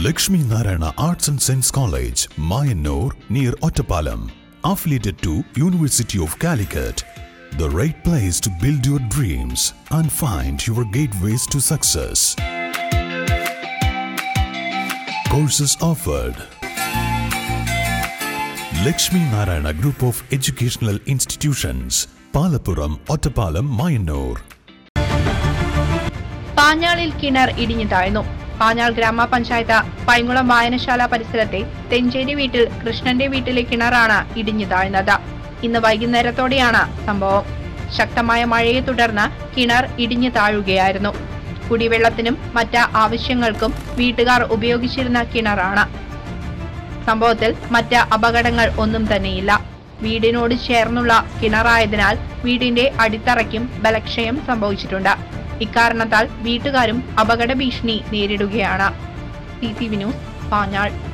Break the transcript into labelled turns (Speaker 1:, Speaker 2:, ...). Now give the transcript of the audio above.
Speaker 1: Lakshmi Narayana Arts and Science College, Mayanur, near Ottapalam. Affiliated to University of Calicut. The right place to build your dreams and find your gateways to success. Courses offered. Lakshmi Narayana Group of Educational Institutions, Palappuram, Ottapalam, Mayanur.
Speaker 2: പാഞ്ഞാളിൽ കിണർ ഇടിഞ്ഞു താഴ്ന്നു. പാഞ്ഞാൾ ഗ്രാമപഞ്ചായത്ത് പൈങ്കുളം വായനശാല പരിസരത്തെ തെഞ്ചേരി വീട്ടിൽ കൃഷ്ണന്റെ വീട്ടിലെ കിണറാണ് ഇടിഞ്ഞു താഴ്ന്നത്. ഇന്ന് വൈകുന്നേരത്തോടെയാണ് സംഭവം. ശക്തമായ മഴയെ തുടർന്ന് കിണർ ഇടിഞ്ഞു താഴുകയായിരുന്നു. കുടിവെള്ളത്തിനും മറ്റ് ആവശ്യങ്ങൾക്കും വീട്ടുകാർ ഉപയോഗിച്ചിരുന്ന കിണറാണ്. സംഭവത്തിൽ മറ്റ് അപകടങ്ങൾ ഒന്നും തന്നെയില്ല. വീടിനോട് ചേർന്നുള്ള കിണറായതിനാൽ വീടിന്റെ അടിത്തറയ്ക്കും ബലക്ഷയം സംഭവിച്ചിട്ടുണ്ട്. ഇക്കാരണത്താൽ വീട്ടുകാരും അപകട ഭീഷണി നേരിടുകയാണ്. CCV news, Panjal.